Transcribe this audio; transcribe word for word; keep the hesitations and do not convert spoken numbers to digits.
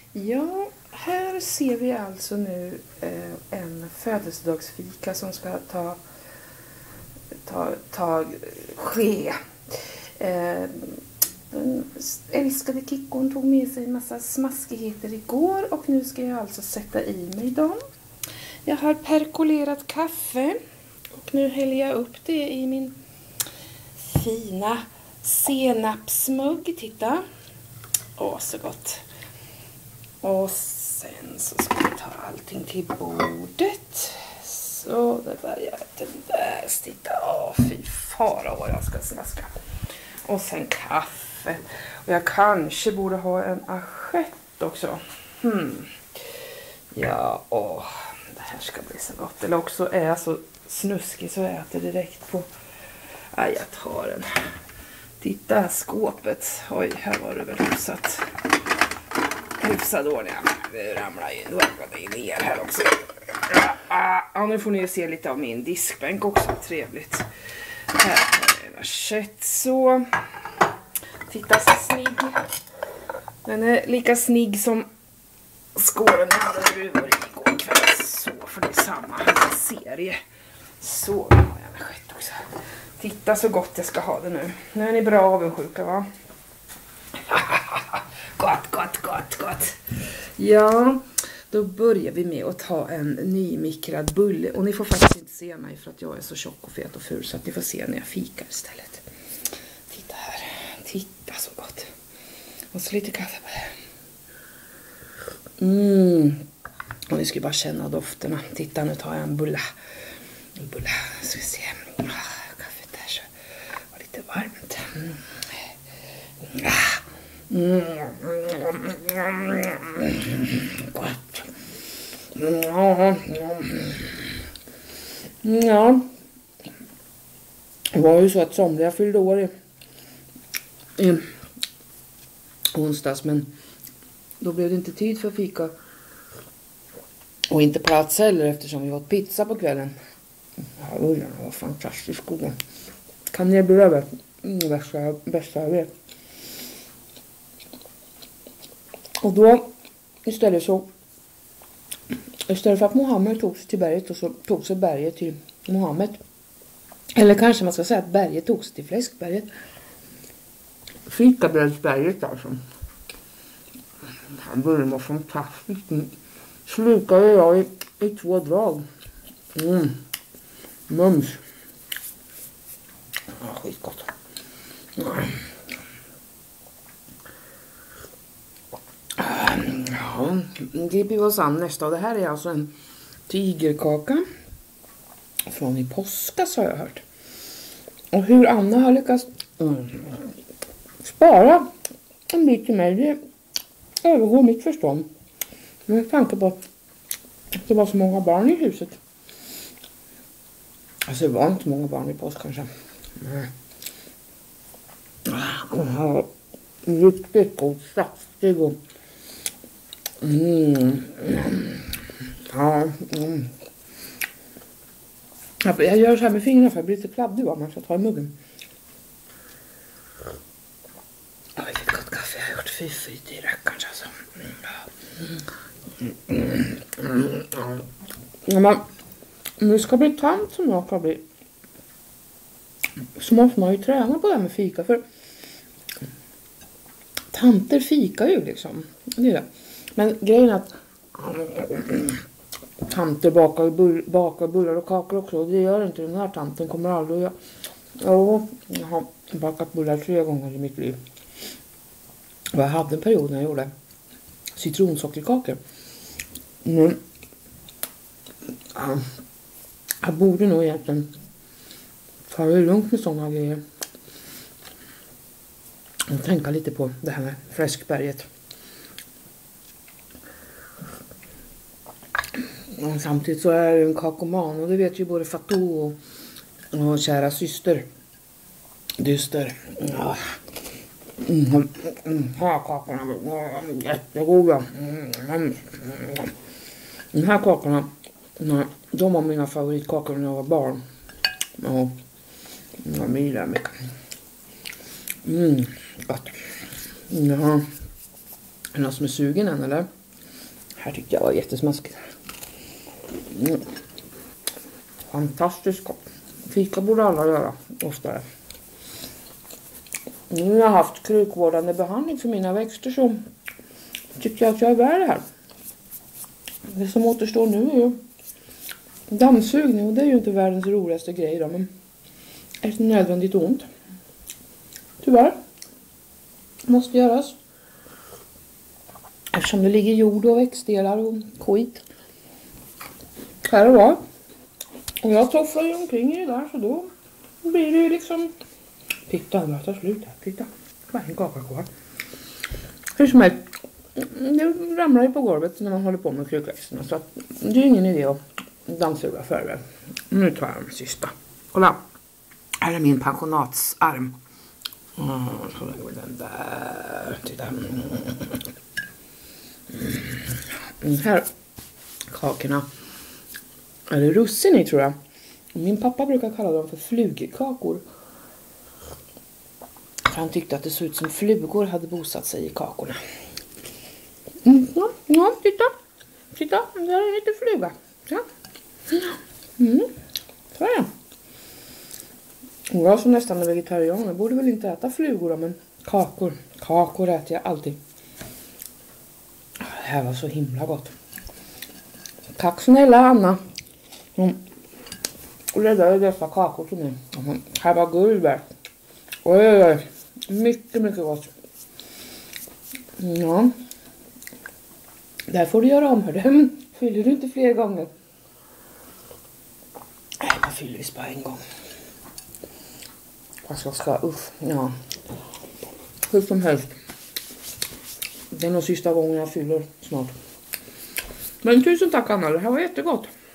Ja, här ser vi alltså nu eh, en födelsedagsfika som ska ta, ta, ta ske. Eh, den älskade Kickon tog med sig en massa smaskigheter igår och nu ska jag alltså sätta i mig dem. Jag har perkolerat kaffe och nu häller jag upp det i min fina senapsmugg. Titta. Åh, så gott. Och sen så ska vi ta allting till bordet. Så det börjar den där. Titta. Åh, fy fara vad jag ska snaska. Och sen kaffe. Och jag kanske borde ha en assiett också. Hmm. Ja, åh. Det här ska bli så gott. Eller också är jag så snuskig så jag äter direkt på. Nej, jag tar den. Titta här skåpet. Oj, här var det väl hyfsat. Hyfsad ordning. Det ramlar in. Då ramlar det ner här också. Ja, nu får ni ju se lite av min diskbänk också. Trevligt. Här är en assiett så. Titta så snygg. Den är lika snygg som skålen jag hade druvor i igår kväll. Så, för det är samma serie. Så, nu har jag en assiett också. Titta så gott jag ska ha det nu. Nu är ni bra avundsjuka, va? Gott, gott, gott, gott. Ja, då börjar vi med att ta en nymikrad bulle. Och ni får faktiskt inte se mig för att jag är så tjock och fet och ful. Så att ni får se när jag fikar istället. Titta här. Titta så gott. Och så lite kaffe på det. Mm. Och ni ska bara känna dofterna. Titta, nu tar jag en bulla. En bulla, ska vi se. Kaffet där så var lite varmt. Mm. Mm. Gott. Ja. Ja. Det var ju så att somliga fyllde år i, i onsdags, men då blev det inte tid för fika. Och inte plats heller eftersom vi åt pizza på kvällen. Ja, den var fantastiskt god. Kan ni bli över? Det bästa, bästa jag vet. Och då istället så istället för att Mohammed tog sig till berget och så tog sig berget till Mohammed. Eller kanske man ska säga att berget tog sig till fläskberget. Fikabrödsberget alltså. Det var fantastiskt. Slukade jag i, i två drag. Mm. Mums. Ja, skitgott. Ja, det blir oss an nästa. Det här är alltså en tigerkaka från i påskas har jag hört. Och hur Anna har lyckats mm, spara en bit till mig, det övergår mitt förstånd. Med tanke på att det var så många barn i huset. Alltså det var inte många barn i påsk kanske. Nej. Den här var riktigt god, saftig och mm. Ja, mm. Jag gör så här med fingrarna för jag blir lite kladdig va, man ska ta i muggen. Ja, vilket gott kaffe jag har gjort. Fy fy i rackarns alltså. Mm. Mm. Mm. Ja, men nu ska bli tant som jag ska bli. Så måste man ju träna på det här med fika. För tanter fikar ju liksom. Det är det. Men grejen är att tanter bakar, bull, bakar bullar och kakor också. Det gör inte den här tanten. Kommer aldrig att göra. Ja, jag har bakat bullar tre gånger i mitt liv. Och jag hade en period när jag gjorde citronsockerkakor. Men ja, jag borde nog egentligen ta det lugnt med sådana grejer. Och tänka lite på det här med fläskberget. Och samtidigt så är det en kakoman. Och det vet ju både Fatou och, och kära syster. Dyster. Ja. Mm, mm, här kakorna var jättegoda. Mm, mm. De här kakorna, nej, de var mina favoritkakor när jag var barn. Ja, jag gillar mycket. Mm, gott. Ja. Är det någon som är sugen än eller? Här tyckte jag var jättesmaskigt. Mm. Fantastiskt gott. Fika borde alla göra oftare. Nu har jag haft krukvårdande behandling för mina växter så tycker jag att jag är värd det här. Det som återstår nu är ju dammsugning och det är ju inte världens roligaste grej då, men är nödvändigt ont. Tyvärr. Måste göras. Eftersom det ligger jord och växtdelar och skit. Här och var. Och jag tofflar ju omkring i det där så då blir det ju liksom... Titta, det tar slut här. Titta. Bara en kaka kvar. Hur som helst. Det ramlar ju på golvet när man håller på med krukväxterna. Så att det är ingen idé att dammsuga före. Nu tar jag den sista. Kolla. Här är min pensionatsarm. Mm, så lägger vi den där. Titta. Mm, här kakorna är det russin i tror jag. Min pappa brukar kalla dem för flugkakor. Han tyckte att det såg ut som flugor hade bosatt sig i kakorna. Mm, ja, ja, titta. Titta, där är en liten fluga. Ja. Mm, så är det. Jag som nästan är vegetarian, jag borde väl inte äta flugor men kakor. Kakor äter jag alltid. Det här var så himla gott. Tack snälla Anna. Mm. Och det där är dessa kakor till mig. Mm. Här var guld där. Oj, oj, oj. Mycket, mycket gott. Ja. Där får du göra om här. Fyller du inte fler gånger? Nej, jag fyller visst bara en gång. Fast jag ska, uff, ja. Hur som helst. Det är nog sista gången jag fyller snart. Men tusen tack Anna, det här var jättegott.